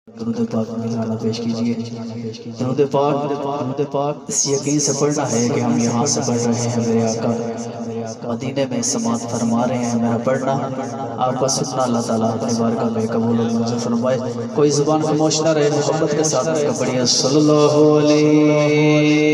दरूद पाक निज़ाना पेश कीजिए। दरूद पाक इस यकीन से पढ़ना है कि हम यहाँ से पढ़ रहे हैं, मेरे आका मदीने में समात फरमा रहे हैं। मेरा पढ़ना आपका सुनना अल्लाह ताला अपनी बारगाह में कबूल और मंजूर फरमाए। कोई ज़ुबान खामोश ना रहे, मोहब्बत के साथ उसका पढ़िए सल्लल्लाहु अलैहि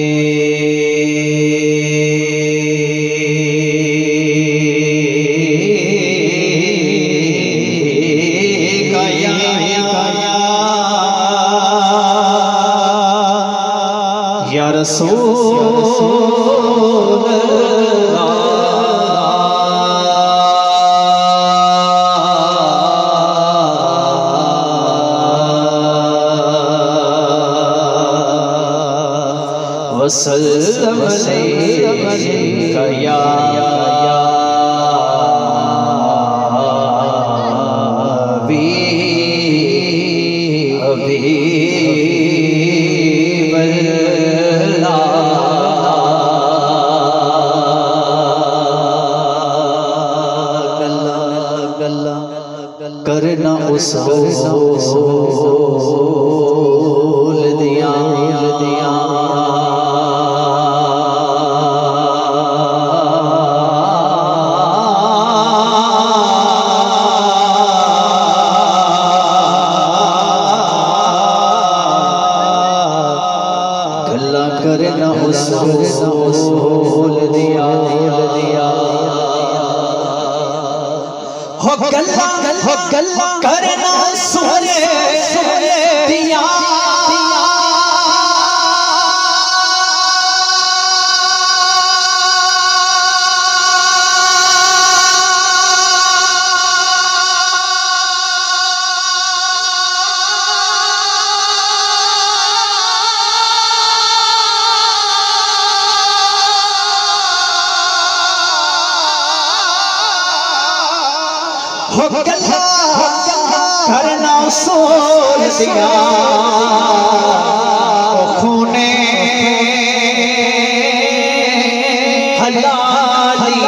या रसूल वसल्लम अलैका या करना उसूल दिया गल्ला करना उसूल दिया हो गल्ला करना सुने दिया हो गल्ला करना उसूल दिया खूने हलाली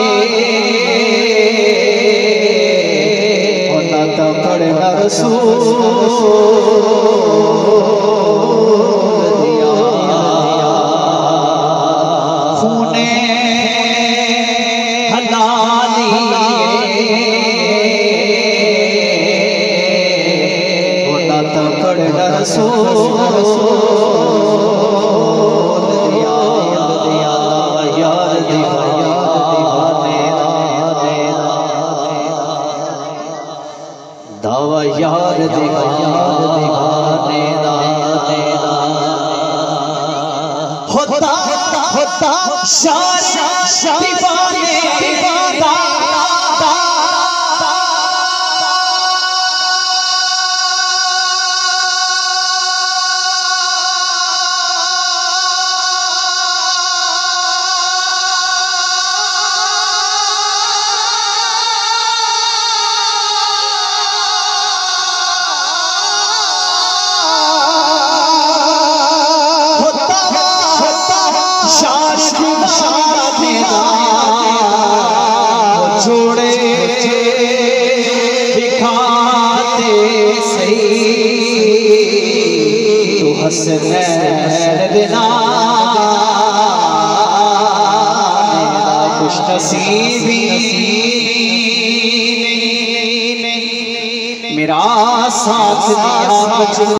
होना तो करना रसूल दिया खूने हलाली दावा यार होता शान दीवाने जोड़े दिखाते सही तो हसनैन बिना खुश नसीबी मेरा साथ दिया।